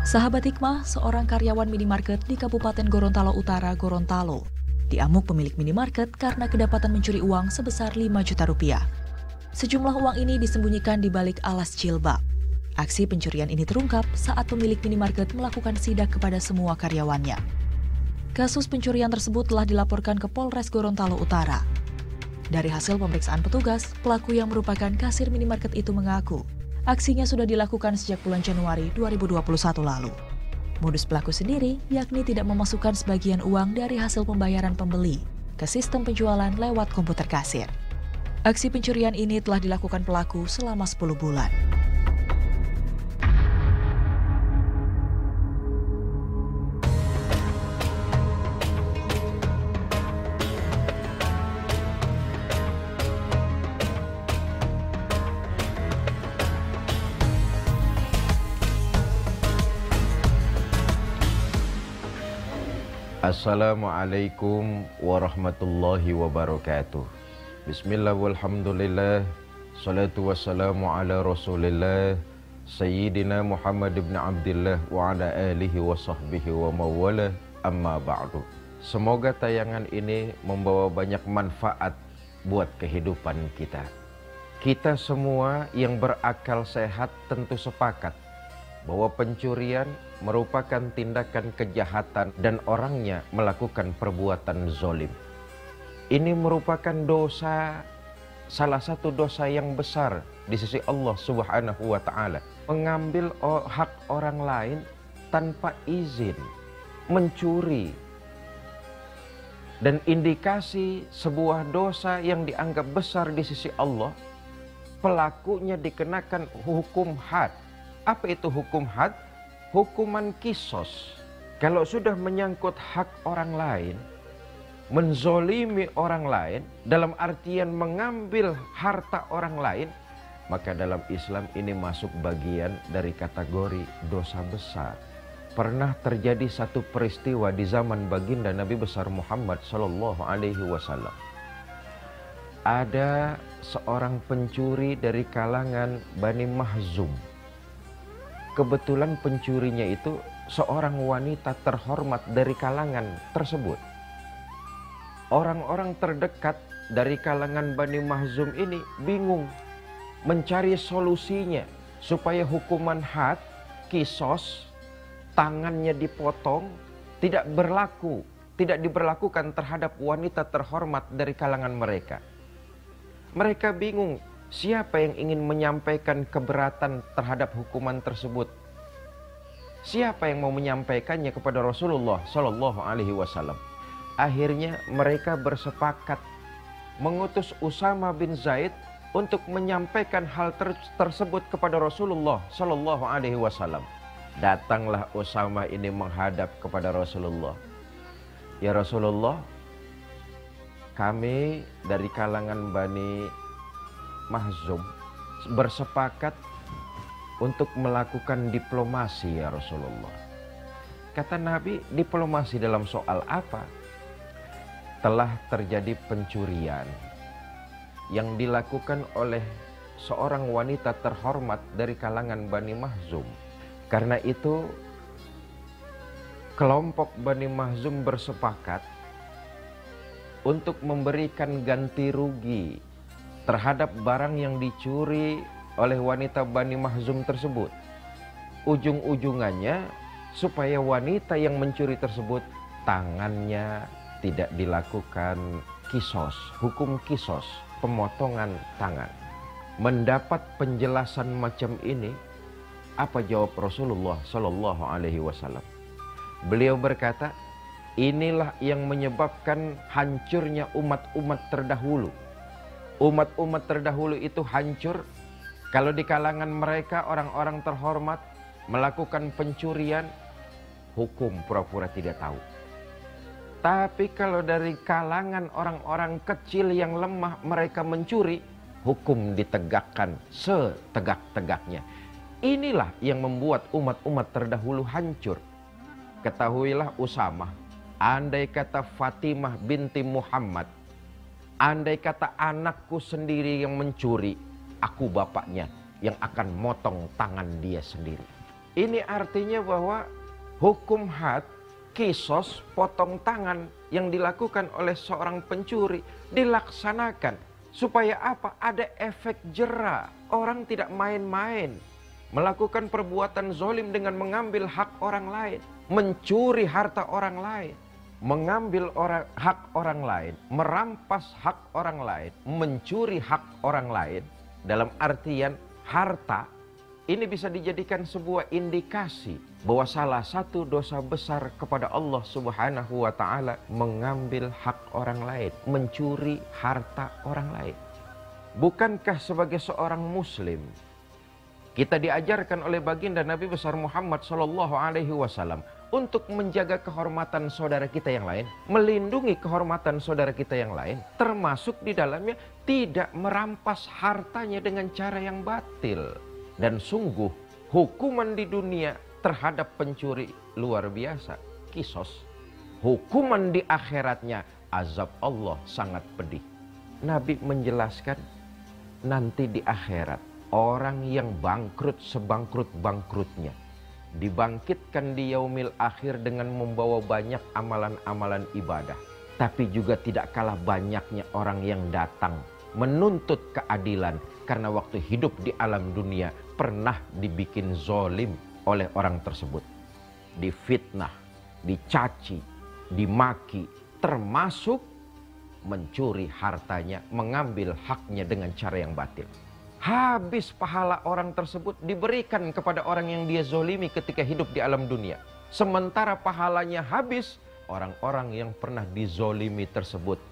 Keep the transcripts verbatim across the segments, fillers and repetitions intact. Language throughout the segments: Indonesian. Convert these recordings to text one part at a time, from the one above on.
Sahabat Hikmah, seorang karyawan minimarket di Kabupaten Gorontalo Utara, Gorontalo, diamuk pemilik minimarket karena kedapatan mencuri uang sebesar lima juta rupiah. Sejumlah uang ini disembunyikan di balik alas jilbab. Aksi pencurian ini terungkap saat pemilik minimarket melakukan sidak kepada semua karyawannya. Kasus pencurian tersebut telah dilaporkan ke Polres Gorontalo Utara. Dari hasil pemeriksaan petugas, pelaku yang merupakan kasir minimarket itu mengaku aksinya sudah dilakukan sejak bulan Januari dua ribu dua puluh satu lalu. Modus pelaku sendiri yakni tidak memasukkan sebagian uang dari hasil pembayaran pembeli ke sistem penjualan lewat komputer kasir. Aksi pencurian ini telah dilakukan pelaku selama sepuluh bulan. Assalamualaikum warahmatullahi wabarakatuh. Bismillah walhamdulillah. Salatu wassalamu ala rasulillah Sayyidina Muhammad ibn Abdillah wa ala alihi wa sahbihi wa mawala amma ba'du. Semoga tayangan ini membawa banyak manfaat buat kehidupan kita. Kita semua yang berakal sehat tentu sepakat bahwa pencurian merupakan tindakan kejahatan dan orangnya melakukan perbuatan zolim. Ini merupakan dosa, salah satu dosa yang besar di sisi Allah Subhanahu wa Ta'ala. Mengambil hak orang lain tanpa izin, mencuri. Dan indikasi sebuah dosa yang dianggap besar di sisi Allah, pelakunya dikenakan hukum had. Apa itu hukum had? Hukuman kisos. Kalau sudah menyangkut hak orang lain, menzolimi orang lain, dalam artian mengambil harta orang lain, maka dalam Islam ini masuk bagian dari kategori dosa besar. Pernah terjadi satu peristiwa di zaman baginda Nabi besar Muhammad Sallallahu Alaihi Wasallam. Ada seorang pencuri dari kalangan Bani Mahzum. Kebetulan pencurinya itu seorang wanita terhormat dari kalangan tersebut. Orang-orang terdekat dari kalangan Bani Mahzum ini bingung mencari solusinya supaya hukuman had, kisos, tangannya dipotong, tidak berlaku, tidak diberlakukan terhadap wanita terhormat dari kalangan mereka. Mereka bingung. Siapa yang ingin menyampaikan keberatan terhadap hukuman tersebut? Siapa yang mau menyampaikannya kepada Rasulullah Shallallahu Alaihi Wasallam? Akhirnya mereka bersepakat mengutus Usama bin Zaid untuk menyampaikan hal ter tersebut kepada Rasulullah Shallallahu Alaihi Wasallam. Datanglah Usama ini menghadap kepada Rasulullah. Ya Rasulullah, kami dari kalangan Bani Mahzum bersepakat untuk melakukan diplomasi ya Rasulullah. Kata Nabi, diplomasi dalam soal apa? Telah terjadi pencurian yang dilakukan oleh seorang wanita terhormat dari kalangan Bani Mahzum. Karena itu kelompok Bani Mahzum bersepakat untuk memberikan ganti rugi terhadap barang yang dicuri oleh wanita Bani Mahzum tersebut. Ujung-ujungannya supaya wanita yang mencuri tersebut tangannya tidak dilakukan kisos, hukum kisos, pemotongan tangan. Mendapat penjelasan macam ini, apa jawab Rasulullah Shallallahu Alaihi Wasallam? Beliau berkata, inilah yang menyebabkan hancurnya umat-umat terdahulu. Umat-umat terdahulu itu hancur kalau di kalangan mereka orang-orang terhormat melakukan pencurian, hukum pura-pura tidak tahu. Tapi kalau dari kalangan orang-orang kecil yang lemah mereka mencuri, hukum ditegakkan setegak-tegaknya. Inilah yang membuat umat-umat terdahulu hancur. Ketahuilah Usama, andai kata Fatimah binti Muhammad, andai kata anakku sendiri yang mencuri, aku bapaknya yang akan motong tangan dia sendiri. Ini artinya bahwa hukum had, kisos, potong tangan yang dilakukan oleh seorang pencuri dilaksanakan. Supaya apa? Ada efek jera. Orang tidak main-main melakukan perbuatan zolim dengan mengambil hak orang lain, mencuri harta orang lain, mengambil orang, hak orang lain, merampas hak orang lain, mencuri hak orang lain. Dalam artian harta, ini bisa dijadikan sebuah indikasi bahwa salah satu dosa besar kepada Allah Subhanahu wa Ta'ala mengambil hak orang lain, mencuri harta orang lain. Bukankah sebagai seorang Muslim kita diajarkan oleh baginda Nabi besar Muhammad Shallallahu Alaihi Wasallam untuk menjaga kehormatan saudara kita yang lain, melindungi kehormatan saudara kita yang lain, termasuk di dalamnya tidak merampas hartanya dengan cara yang batil. Dan sungguh hukuman di dunia terhadap pencuri luar biasa, kisos. Hukuman di akhiratnya, azab Allah sangat pedih. Nabi menjelaskan nanti di akhirat orang yang bangkrut sebangkrut-bangkrutnya dibangkitkan di yaumil akhir dengan membawa banyak amalan-amalan ibadah. Tapi juga tidak kalah banyaknya orang yang datang menuntut keadilan karena waktu hidup di alam dunia pernah dibikin zolim oleh orang tersebut. Difitnah, dicaci, dimaki, termasuk mencuri hartanya, mengambil haknya dengan cara yang batil. Habis pahala orang tersebut diberikan kepada orang yang dia zolimi ketika hidup di alam dunia. Sementara pahalanya habis, orang-orang yang pernah dizolimi tersebut,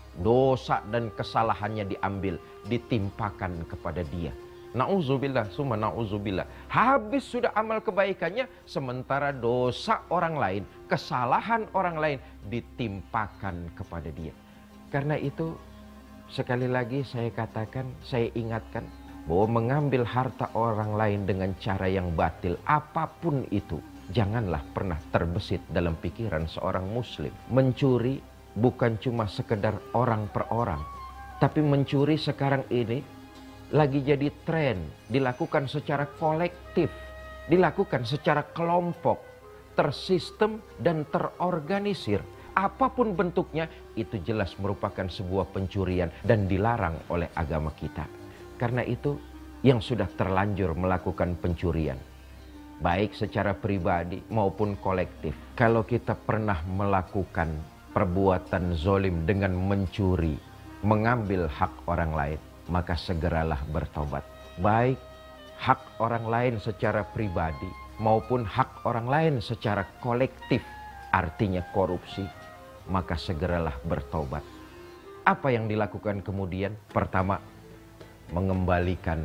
dosa dan kesalahannya diambil, ditimpakan kepada dia. Na'udzubillah, summa na'udzubillah. Habis sudah amal kebaikannya, sementara dosa orang lain, kesalahan orang lain ditimpakan kepada dia. Karena itu, sekali lagi saya katakan, saya ingatkan, bahwa mengambil harta orang lain dengan cara yang batil, apapun itu, janganlah pernah terbesit dalam pikiran seorang Muslim. Mencuri bukan cuma sekedar orang per orang, tapi mencuri sekarang ini lagi jadi tren, dilakukan secara kolektif, dilakukan secara kelompok, tersistem dan terorganisir. Apapun bentuknya, itu jelas merupakan sebuah pencurian dan dilarang oleh agama kita. Karena itu, yang sudah terlanjur melakukan pencurian, baik secara pribadi maupun kolektif, kalau kita pernah melakukan perbuatan zolim dengan mencuri, mengambil hak orang lain, maka segeralah bertobat. Baik hak orang lain secara pribadi maupun hak orang lain secara kolektif, artinya korupsi, maka segeralah bertobat. Apa yang dilakukan kemudian? Pertama, mengembalikan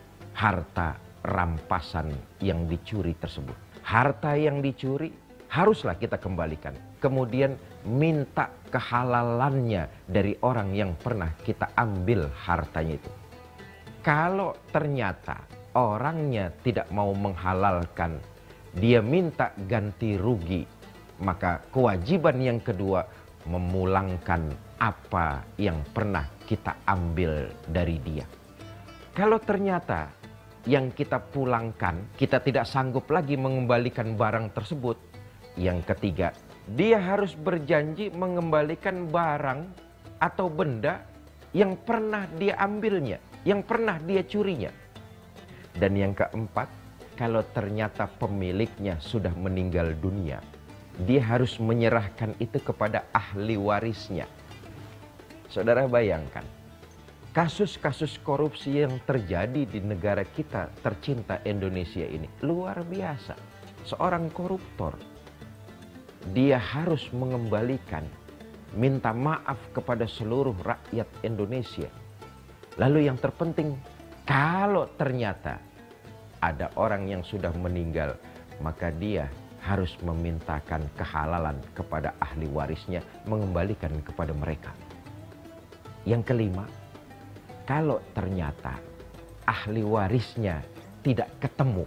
harta rampasan yang dicuri tersebut. Harta yang dicuri haruslah kita kembalikan. Kemudian minta kehalalannya dari orang yang pernah kita ambil hartanya itu. Kalau ternyata orangnya tidak mau menghalalkan, dia minta ganti rugi, maka kewajiban yang kedua memulangkan apa yang pernah kita ambil dari dia. Kalau ternyata yang kita pulangkan, kita tidak sanggup lagi mengembalikan barang tersebut, yang ketiga, dia harus berjanji mengembalikan barang atau benda yang pernah dia ambilnya, yang pernah dia curinya. Dan yang keempat, kalau ternyata pemiliknya sudah meninggal dunia, dia harus menyerahkan itu kepada ahli warisnya. Saudara bayangkan, kasus-kasus korupsi yang terjadi di negara kita tercinta Indonesia ini luar biasa. Seorang koruptor, dia harus mengembalikan, minta maaf kepada seluruh rakyat Indonesia. Lalu yang terpenting, kalau ternyata ada orang yang sudah meninggal, maka dia harus memintakan kehalalan kepada ahli warisnya, mengembalikan kepada mereka. Yang kelima, kalau ternyata ahli warisnya tidak ketemu,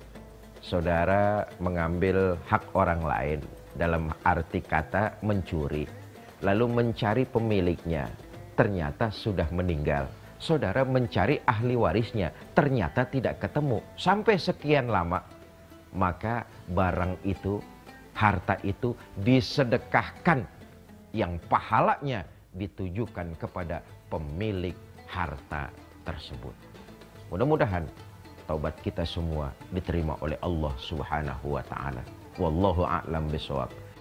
saudara mengambil hak orang lain, dalam arti kata mencuri, lalu mencari pemiliknya, ternyata sudah meninggal. Saudara mencari ahli warisnya, ternyata tidak ketemu. Sampai sekian lama, maka barang itu, harta itu disedekahkan yang pahalanya ditujukan kepada pemilik harta tersebut. Mudah-mudahan taubat kita semua diterima oleh Allah Subhanahu wa taala. Wallahu a'lam bishawab.